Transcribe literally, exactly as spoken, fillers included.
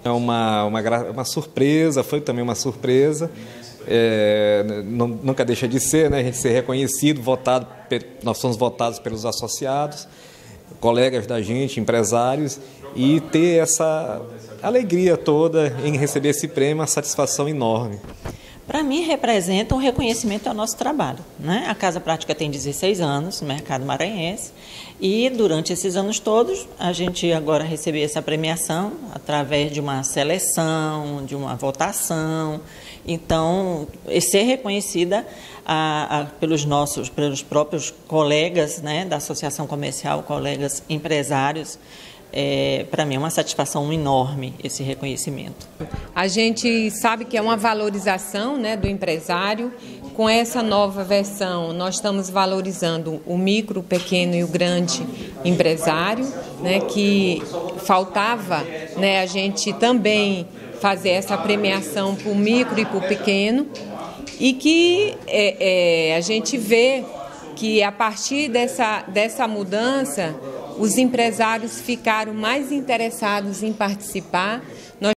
É uma, uma, uma surpresa, foi também uma surpresa, é, não, nunca deixa de ser, né? A gente ser reconhecido, votado, nós somos votados pelos associados, colegas da gente, empresários, e ter essa alegria toda em receber esse prêmio, uma satisfação enorme. Para mim, representa um reconhecimento ao nosso trabalho, né? A Casa Prática tem dezesseis anos no mercado maranhense e, durante esses anos todos, a gente agora recebeu essa premiação através de uma seleção, de uma votação. Então, ser reconhecida a, a, pelos nossos, pelos próprios colegas, né, da Associação Comercial, colegas empresários, É, para mim é uma satisfação enorme esse reconhecimento. A gente sabe que é uma valorização, né, do empresário. Com essa nova versão, nós estamos valorizando o micro, o pequeno e o grande empresário, né, que faltava, né, a gente também fazer essa premiação para o micro e para o pequeno, e que é, é, a gente vê que a partir dessa, dessa mudança, os empresários ficaram mais interessados em participar. Nós